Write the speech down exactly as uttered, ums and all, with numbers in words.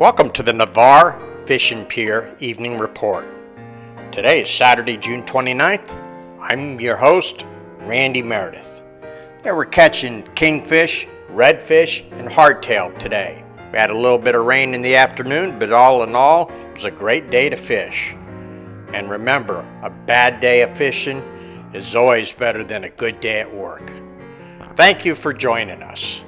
Welcome to the Navarre Pier Evening Report. Today is Saturday, June twenty-ninth. I'm your host, Randy Meredith. Yeah, we're catching kingfish, redfish, and hardtail today. We had a little bit of rain in the afternoon, but all in all, it was a great day to fish. And remember, a bad day of fishing is always better than a good day at work. Thank you for joining us.